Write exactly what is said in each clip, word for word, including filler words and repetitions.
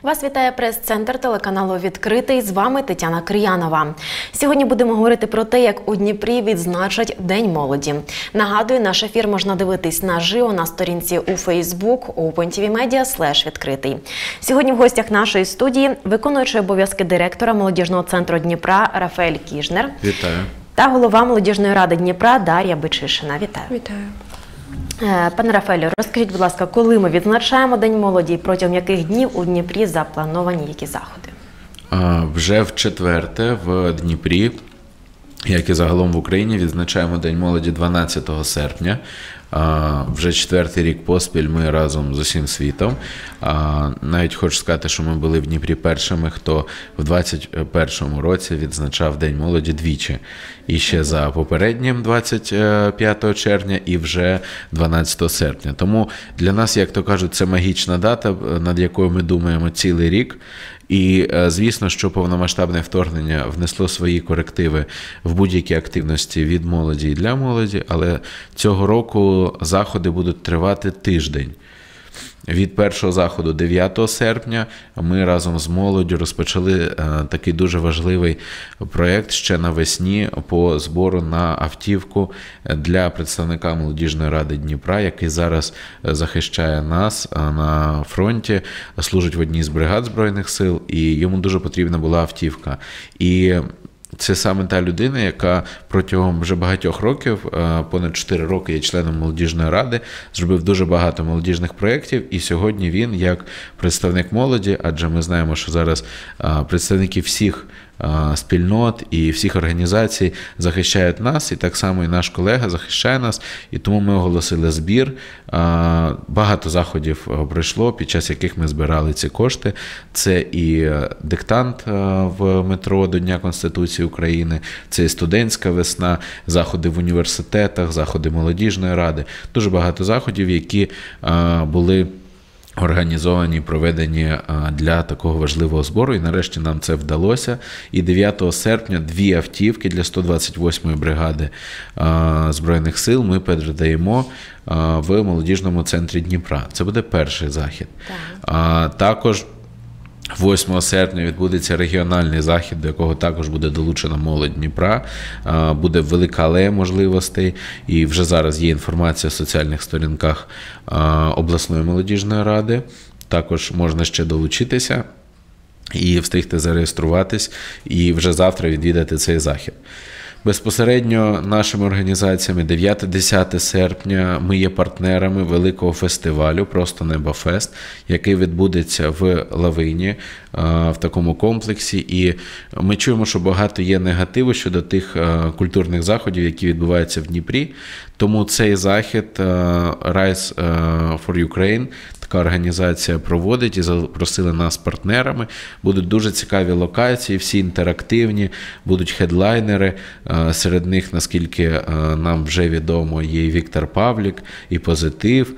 Вас вітає прес-центр телеканалу «Відкритий». З вами Тетяна Криянова. Сьогодні будемо говорити про те, як у Дніпрі відзначать День молоді. Нагадую, наш ефір можна дивитись наживо на сторінці у Facebook OpenTVMedia слеш відкритий. Сьогодні в гостях нашої студії виконуючий обов'язки директора молодіжного центру Дніпра Рафаель Кіжнер. Вітаю. Та голова молодіжної ради Дніпра Дар'я Бичишина. Вітаю. Вітаю. Пане Рафаелю, розкажіть, будь ласка, коли ми відзначаємо День молоді і протягом яких днів у Дніпрі заплановані які заходи? А, вже в четверте в Дніпрі, як і загалом в Україні, відзначаємо День молоді дванадцятого серпня. А, вже четвертий рік поспіль ми разом з усім світом. А, навіть хочу сказати, що ми були в Дніпрі першими, хто в двадцять першому році відзначав День молоді двічі. І ще за попереднім двадцять п'ятого червня і вже дванадцятого серпня. Тому для нас, як то кажуть, це магічна дата, над якою ми думаємо цілий рік. І, звісно, що повномасштабне вторгнення внесло свої корективи в будь-які активності від молоді і для молоді, але цього року заходи будуть тривати тиждень. Від першого заходу дев'ятого серпня ми разом з молоддю розпочали такий дуже важливий проєкт ще навесні по збору на автівку для представника молодіжної ради Дніпра, який зараз захищає нас на фронті, служить в одній з бригад Збройних сил, і йому дуже потрібна була автівка. І це саме та людина, яка протягом вже багатьох років, понад чотири роки є членом молодіжної ради, зробив дуже багато молодіжних проєктів, і сьогодні він, як представник молоді, адже ми знаємо, що зараз представники всіх спільнот і всіх організацій захищають нас, і так само і наш колега захищає нас, і тому ми оголосили збір. Багато заходів пройшло, під час яких ми збирали ці кошти. Це і диктант в метро до Дня Конституції України, це і студентська весна, заходи в університетах, заходи молодіжної ради. Дуже багато заходів, які були організовані, проведені для такого важливого збору, і нарешті нам це вдалося. І дев'ятого серпня дві автівки для сто двадцять восьмої бригади Збройних сил ми передаємо в молодіжному центрі Дніпра. Це буде перший захід. Так. Також восьмого серпня відбудеться регіональний захід, до якого також буде долучена молодь Дніпра. Буде велика алея можливостей, і вже зараз є інформація в соціальних сторінках обласної молодіжної ради. Також можна ще долучитися і встигти зареєструватись, і вже завтра відвідати цей захід. Безпосередньо нашими організаціями дев'яте-десяте серпня ми є партнерами великого фестивалю «Просто Небофест», який відбудеться в Лавині, в такому комплексі. І ми чуємо, що багато є негативу щодо тих культурних заходів, які відбуваються в Дніпрі. Тому цей захід Rise for Ukraine, така організація, проводить і запросили нас партнерами. Будуть дуже цікаві локації, всі інтерактивні, будуть хедлайнери. Серед них, наскільки нам вже відомо, є і Віктор Павлік, і Позитив.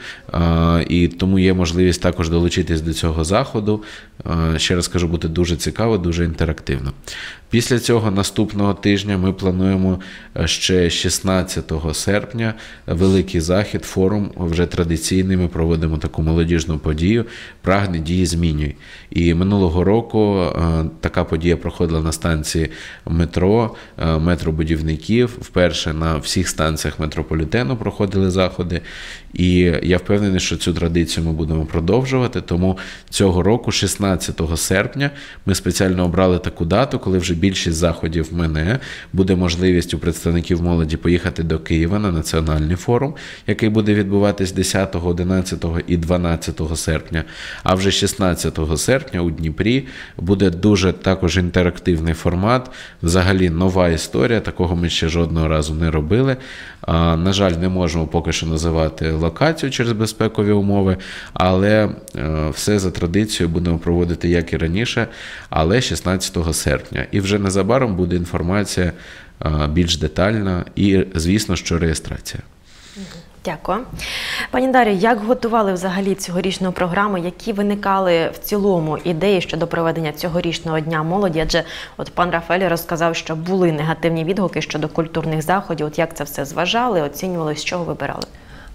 І тому є можливість також долучитись до цього заходу. Ще раз кажу, буде дуже цікаво, дуже інтерактивно. Після цього наступного тижня ми плануємо ще шістнадцятого серпня великий захід, форум, вже традиційний, ми проводимо таку молодіжну подію «Прагни, дії, змінюй». І минулого року така подія проходила на станції метро, метробудівників, вперше на всіх станціях метрополітену проходили заходи. І я впевнений, що цю традицію ми будемо продовжувати, тому цього року, шістнадцятого серпня, ми спеціально обрали таку дату, коли вже більшість заходів мине, буде можливість у представників молоді поїхати до Києва на національний форум, який буде відбуватись десятого, одинадцятого і дванадцятого серпня. А вже шістнадцятого серпня у Дніпрі буде дуже також інтерактивний формат, взагалі нова історія, такого ми ще жодного разу не робили. А, на жаль, не можемо поки що називати локацію через безпекові умови, але е, все за традицією будемо проводити як і раніше, але шістнадцятого серпня. І вже незабаром буде інформація е, більш детальна і, звісно, що реєстрація. Дякую. Пані Дар'я, як готували взагалі цьогорічну програму? Які виникали в цілому ідеї щодо проведення цьогорічного Дня молоді? Адже от пан Рафаель розказав, що були негативні відгуки щодо культурних заходів. От як це все зважали, оцінювали, з чого вибирали?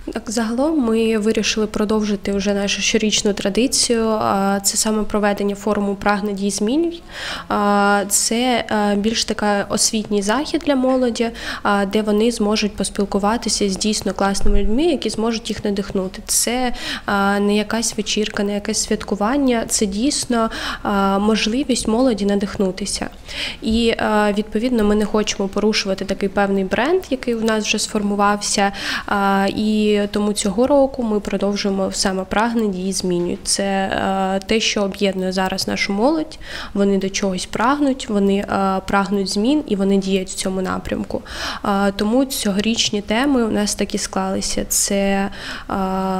Так, загалом ми вирішили продовжити вже нашу щорічну традицію. а, Це саме проведення форуму «Прагни, дій, змінюй». А, Це а, більш така освітній захід для молоді, а, де вони зможуть поспілкуватися з дійсно класними людьми, які зможуть їх надихнути. Це а, не якась вечірка, не якесь святкування, це дійсно а, можливість молоді надихнутися. І а, відповідно ми не хочемо порушувати такий певний бренд, який у нас вже сформувався. а, І тому цього року ми продовжуємо саме «Прагни, дій, змінюй». Це е, те, що об'єднує зараз нашу молодь. Вони до чогось прагнуть, вони е, прагнуть змін і вони діють в цьому напрямку. Е, тому цьогорічні теми у нас такі склалися. Це е,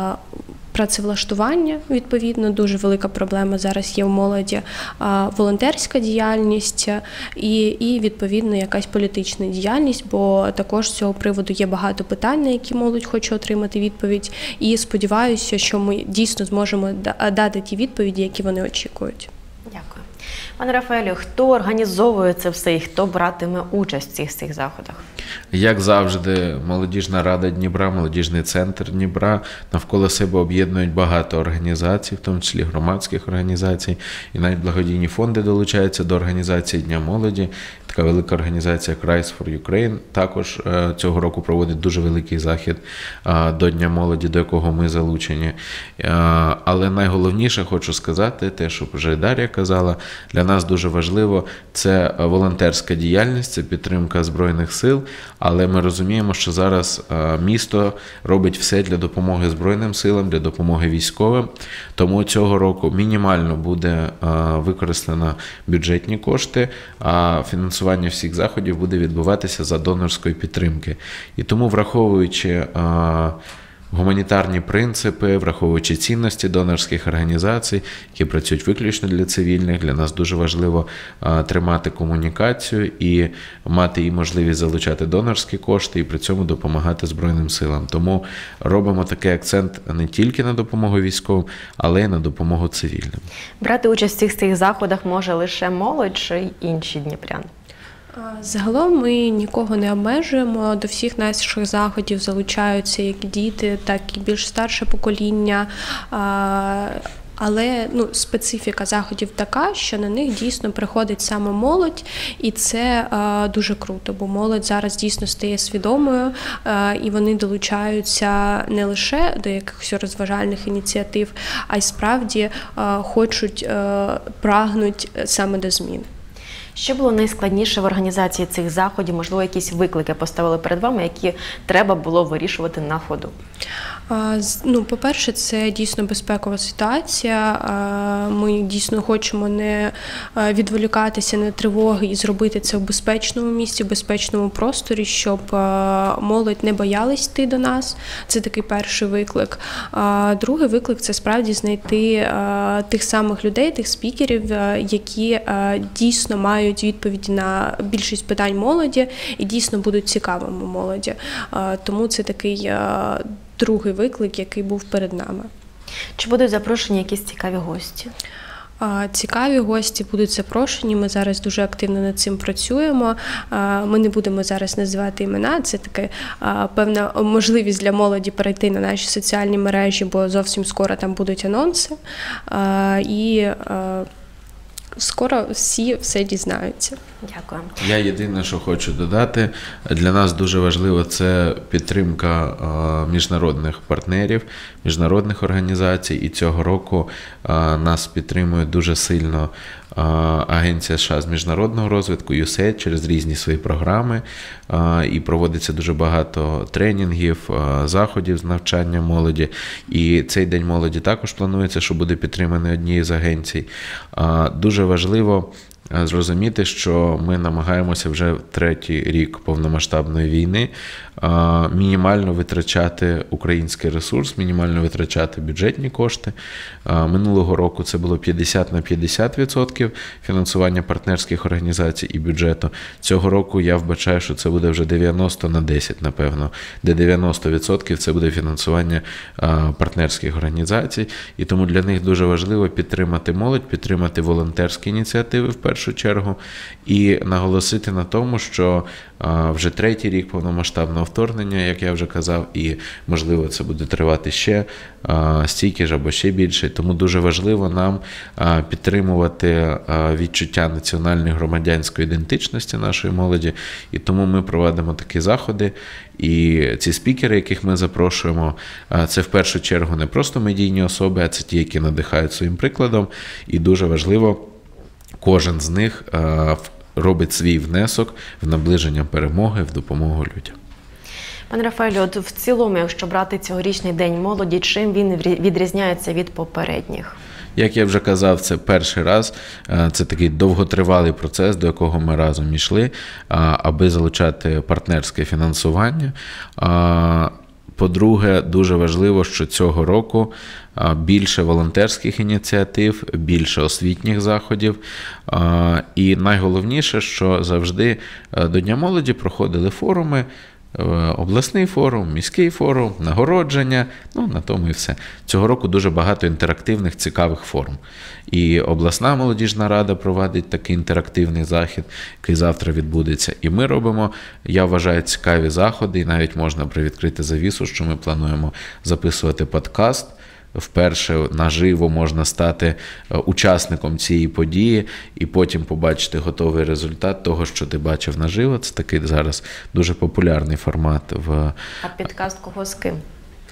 працевлаштування, відповідно, дуже велика проблема зараз є в молоді, волонтерська діяльність і, і, відповідно, якась політична діяльність, бо також з цього приводу є багато питань, на які молодь хоче отримати відповідь, і сподіваюся, що ми дійсно зможемо дати ті відповіді, які вони очікують. Дякую. Пане Рафаелю, хто організовує це все і хто братиме участь в цих, цих заходах? Як завжди, Молодіжна рада Дніпра, Молодіжний центр Дніпра навколо себе об'єднують багато організацій, в тому числі громадських організацій, і навіть благодійні фонди долучаються до організації Дня молоді. Така велика організація Cries for Ukraine також е, цього року проводить дуже великий захід е, до Дня молоді, до якого ми залучені. Е, але найголовніше хочу сказати, те, що вже Дар'я казала, для нас дуже важливо – це волонтерська діяльність, це підтримка Збройних сил, але ми розуміємо, що зараз е, місто робить все для допомоги Збройним силам, для допомоги військовим, тому цього року мінімально буде е, використано бюджетні кошти, а фінансування всіх заходів буде відбуватися за донорської підтримки. І тому, враховуючи а, гуманітарні принципи, враховуючи цінності донорських організацій, які працюють виключно для цивільних, для нас дуже важливо а, тримати комунікацію і мати і можливість залучати донорські кошти і при цьому допомагати Збройним силам. Тому робимо такий акцент не тільки на допомогу військовим, але й на допомогу цивільним. Брати участь в цих, цих заходах може лише молодь чи інші дніпряни? Загалом ми нікого не обмежуємо, до всіх наших заходів залучаються як діти, так і більш старше покоління. Але ну, специфіка заходів така, що на них дійсно приходить саме молодь, і це е, дуже круто, бо молодь зараз дійсно стає свідомою, е, і вони долучаються не лише до якихось розважальних ініціатив, а й справді е, хочуть, е, прагнуть саме до змін. Що було найскладніше в організації цих заходів? Можливо, якісь виклики поставили перед вами, які треба було вирішувати на ходу? Ну, по-перше, це дійсно безпекова ситуація. Ми дійсно хочемо не відволікатися на тривоги і зробити це в безпечному місці, в безпечному просторі, щоб молодь не боялась йти до нас. Це такий перший виклик. Другий виклик – це справді знайти тих самих людей, тих спікерів, які дійсно мають відповіді на більшість питань молоді і дійсно будуть цікавими молоді. Тому це такий другий виклик, який був перед нами. Чи будуть запрошені якісь цікаві гості? Цікаві гості будуть запрошені, ми зараз дуже активно над цим працюємо. Ми не будемо зараз називати імена, це така певна можливість для молоді перейти на наші соціальні мережі, бо зовсім скоро там будуть анонси. І скоро всі все дізнаються. Дякую. Я єдине, що хочу додати, для нас дуже важливо це підтримка міжнародних партнерів, міжнародних організацій, і цього року нас підтримує дуже сильно Агенція США з міжнародного розвитку, ю ес ей ай ді, через різні свої програми, і проводиться дуже багато тренінгів, заходів з навчання молоді, і цей День молоді також планується, що буде підтриманий однією з агенцій. Дуже важливо зрозуміти, що ми намагаємося вже третій рік повномасштабної війни мінімально витрачати український ресурс, мінімально витрачати бюджетні кошти. Минулого року це було п'ятдесят на п'ятдесят відсотків фінансування партнерських організацій і бюджету. Цього року я вбачаю, що це буде вже дев'яносто на десять, напевно, де дев'яносто відсотків це буде фінансування партнерських організацій. І тому для них дуже важливо підтримати молодь, підтримати волонтерські ініціативи в першу першу чергу, і наголосити на тому, що вже третій рік повномасштабного вторгнення, як я вже казав, і, можливо, це буде тривати ще стільки ж або ще більше. Тому дуже важливо нам підтримувати відчуття національної громадянської ідентичності нашої молоді, і тому ми проводимо такі заходи. І ці спікери, яких ми запрошуємо, це в першу чергу не просто медійні особи, а це ті, які надихають своїм прикладом. І дуже важливо, кожен з них робить свій внесок в наближення перемоги, в допомогу людям. Пане Рафаелю, от в цілому, якщо брати цьогорічний День молоді, чим він відрізняється від попередніх? Як я вже казав, це перший раз, це такий довготривалий процес, до якого ми разом йшли, аби залучати партнерське фінансування. По-друге, дуже важливо, що цього року більше волонтерських ініціатив, більше освітніх заходів. І найголовніше, що завжди до Дня молоді проходили форуми, обласний форум, міський форум, нагородження, ну на тому і все. Цього року дуже багато інтерактивних, цікавих форм. І обласна молодіжна рада проводить такий інтерактивний захід, який завтра відбудеться. І ми робимо, я вважаю, цікаві заходи, і навіть можна привідкрити завісу, що ми плануємо записувати подкаст. Вперше наживо можна стати учасником цієї події і потім побачити готовий результат того, що ти бачив наживо. Це такий зараз дуже популярний формат. В... А підкаст кого з ким?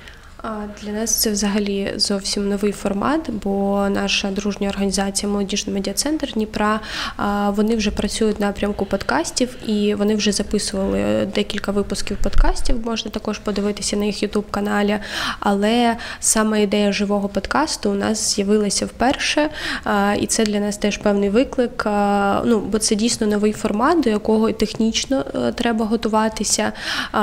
Для нас це взагалі зовсім новий формат, бо наша дружня організація «Молодіжний медіа-центр Дніпра», вони вже працюють в напрямку подкастів, і вони вже записували декілька випусків подкастів, можна також подивитися на їх ютуб-каналі, але саме ідея живого подкасту у нас з'явилася вперше, і це для нас теж певний виклик, ну, бо це дійсно новий формат, до якого технічно треба готуватися,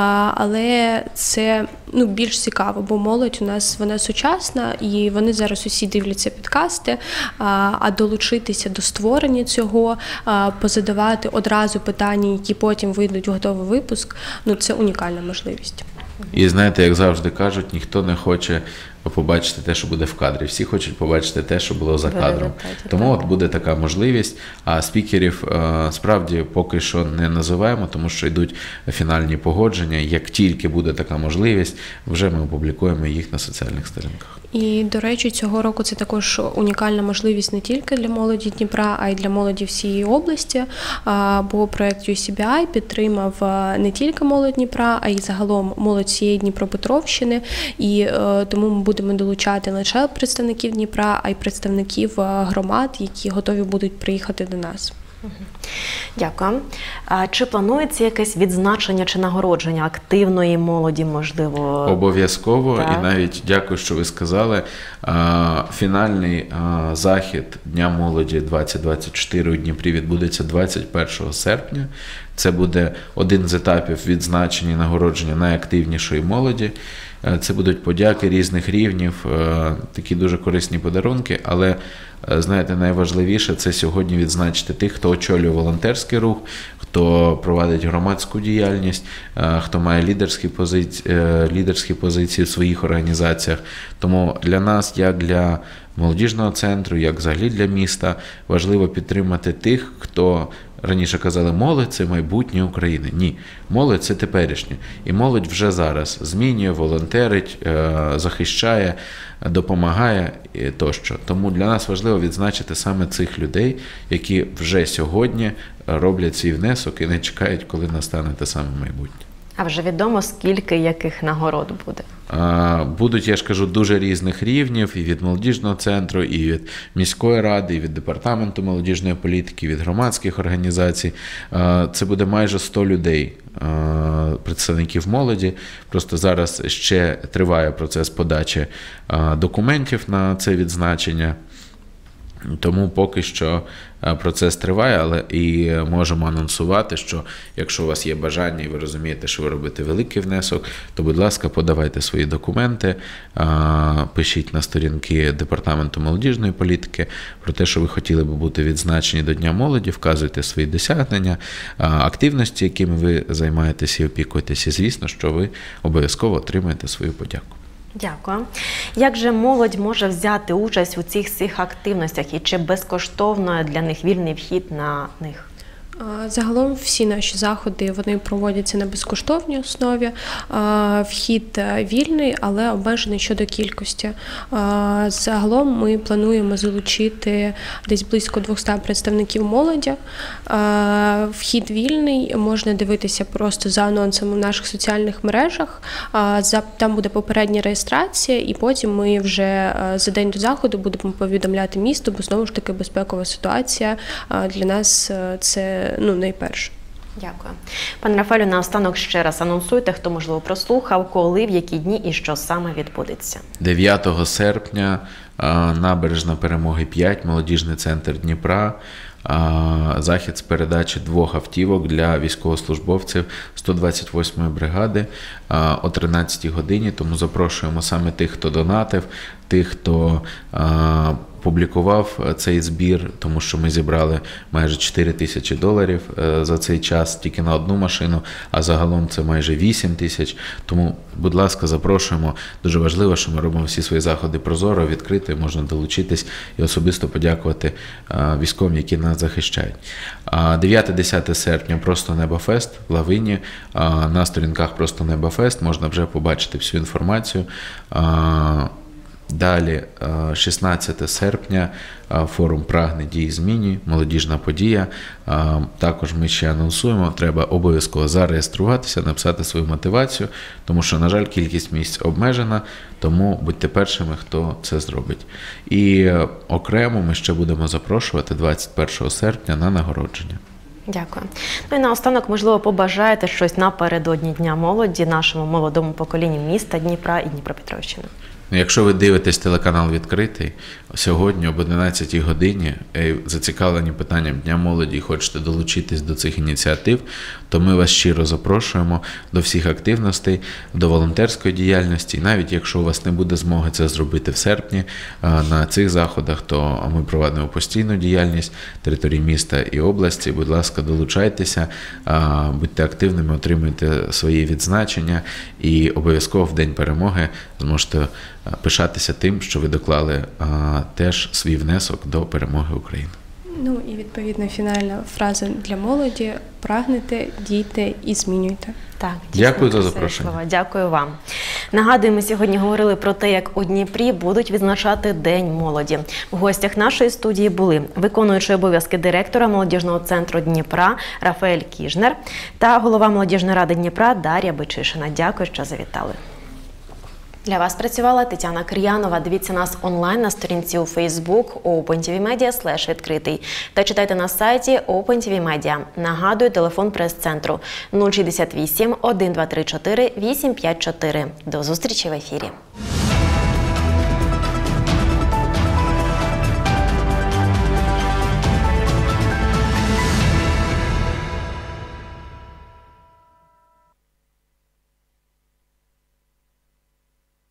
але це ну, більш цікаво, бо молодь у нас, вона сучасна, і вони зараз усі дивляться підкасти, а долучитися до створення цього, позадавати одразу питання, які потім вийдуть в готовий випуск, ну це унікальна можливість. І знаєте, як завжди кажуть, ніхто не хоче побачити те, що буде в кадрі. Всі хочуть побачити те, що було за кадром. Тому от буде така можливість. А спікерів справді поки що не називаємо, тому що йдуть фінальні погодження. Як тільки буде така можливість, вже ми опублікуємо їх на соціальних сторінках. І, до речі, цього року це також унікальна можливість не тільки для молоді Дніпра, а й для молоді всієї області, бо проєкт ю сі бі ай підтримав не тільки молодь Дніпра, а й загалом молодь всієї Дніпропетровщини, і тому ми будемо долучати не лише представників Дніпра, а й представників громад, які готові будуть приїхати до нас. Дякую. А чи планується якесь відзначення чи нагородження активної молоді, можливо? Обов'язково. Так. І навіть дякую, що ви сказали. Фінальний захід Дня молоді двадцять двадцять чотири у Дніпрі відбудеться двадцять першого серпня. Це буде один з етапів відзначення і нагородження найактивнішої молоді. Це будуть подяки різних рівнів, такі дуже корисні подарунки, але, знаєте, найважливіше – це сьогодні відзначити тих, хто очолює волонтерський рух, хто проводить громадську діяльність, хто має лідерські позиції, лідерські позиції в своїх організаціях. Тому для нас, як для молодіжного центру, як взагалі для міста, важливо підтримати тих, хто, раніше казали, молодь – це майбутнє України. Ні, молодь – це теперішнє. І молодь вже зараз змінює, волонтерить, захищає, допомагає тощо. Тому для нас важливо відзначити саме цих людей, які вже сьогодні роблять свій внесок і не чекають, коли настане те саме майбутнє. А вже відомо, скільки яких нагород буде? Будуть, я ж кажу, дуже різних рівнів, і від молодіжного центру, і від міської ради, і від департаменту молодіжної політики, і від громадських організацій. Це буде майже сто людей, представників молоді. Просто зараз ще триває процес подачі документів на це відзначення. Тому поки що процес триває, але і можемо анонсувати, що якщо у вас є бажання і ви розумієте, що ви робите великий внесок, то, будь ласка, подавайте свої документи, пишіть на сторінки Департаменту молодіжної політики про те, що ви хотіли би бути відзначені до Дня молоді, вказуйте свої досягнення, активності, якими ви займаєтеся і опікуєтеся, і звісно, що ви обов'язково отримаєте свою подяку. Дякую. Як же молодь може взяти участь у цих всіх активностях і чи безкоштовно для них вільний вхід на них? Загалом всі наші заходи вони проводяться на безкоштовній основі. Вхід вільний, але обмежений щодо кількості. Загалом ми плануємо залучити десь близько двісті представників молоді. Вхід вільний, можна дивитися просто за анонсами в наших соціальних мережах. Там буде попередня реєстрація, і потім ми вже за день до заходу будемо повідомляти місто, бо знову ж таки безпекова ситуація для нас це ну, найперше. Дякую. Пане Рафаелю, наостанок ще раз анонсуйте, хто, можливо, прослухав, коли, в які дні і що саме відбудеться. дев'ятого серпня, набережна Перемоги п'ять, молодіжний центр Дніпра, захід з передачі двох автівок для військовослужбовців сто двадцять восьмої бригади о тринадцятій годині, тому запрошуємо саме тих, хто донатив, тих, хто публікував цей збір, тому що ми зібрали майже чотири тисячі доларів за цей час тільки на одну машину, а загалом це майже вісім тисяч. Тому, будь ласка, запрошуємо. Дуже важливо, що ми робимо всі свої заходи прозоро, відкрито, і можна долучитись і особисто подякувати військовим, які нас захищають. дев'яте-десяте серпня «Просто Небо-фест» в Лавині. На сторінках «Просто Небо-фест» можна вже побачити всю інформацію. Далі, шістнадцяте серпня, форум «Прагне, дій, змінюй», молодіжна подія. Також ми ще анонсуємо, треба обов'язково зареєструватися, написати свою мотивацію, тому що, на жаль, кількість місць обмежена, тому будьте першими, хто це зробить. І окремо ми ще будемо запрошувати двадцять першого серпня на нагородження. Дякую. Ну і наостанок, можливо, побажаєте щось напередодні Дня молоді нашому молодому поколінню міста Дніпра і Дніпропетровщини. Якщо ви дивитесь телеканал «Відкритий», сьогодні об одинадцятій годині зацікавлені питанням Дня молоді і хочете долучитись до цих ініціатив, то ми вас щиро запрошуємо до всіх активностей, до волонтерської діяльності. І навіть якщо у вас не буде змоги це зробити в серпні на цих заходах, то ми проводимо постійну діяльність території міста і області. Будь ласка, долучайтеся, будьте активними, отримуйте свої відзначення і обов'язково в День перемоги зможете пишатися тим, що ви доклали а, теж свій внесок до перемоги України. Ну і відповідно фінальна фраза для молоді: прагнете, дійте і змінюйте. Так, дійсно, дякую за запрошення. Слова. Дякую вам. Нагадую, ми сьогодні говорили про те, як у Дніпрі будуть відзначати День молоді. В гостях нашої студії були виконуючий обов'язки директора молодіжного центру Дніпра Рафаель Кіжнер та голова молодіжної ради Дніпра Дар'я Бичишина. Дякую, що завітали. Для вас працювала Тетяна Кріянова. Дивіться нас онлайн на сторінці у Facebook OpenTVMedia слеш відкритий та читайте на сайті OpenTVMedia. Нагадую, телефон прес-центру нуль шістдесят вісім, один два три чотири, вісім п'ять чотири. До зустрічі в ефірі.